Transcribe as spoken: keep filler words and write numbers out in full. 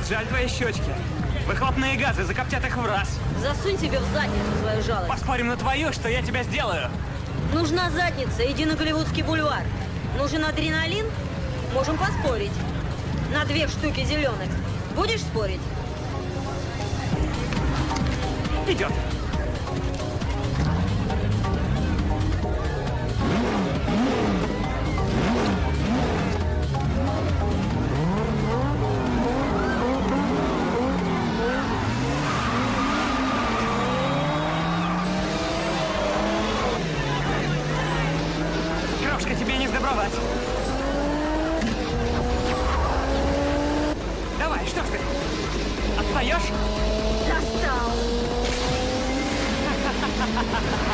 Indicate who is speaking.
Speaker 1: жаль твои щечки. Выхлопные газы закоптят их в раз.
Speaker 2: Засунь себе в задницу свою жалость.
Speaker 1: Поспорим на твою, что я тебя сделаю.
Speaker 2: Нужна задница, иди на Голливудский бульвар. Нужен адреналин? Можем поспорить. На две штуки зеленых. Будешь спорить?
Speaker 1: Идет. Крошка, тебе не сдобровать. Давай, что ж ты? Отстаешь?
Speaker 2: Достал.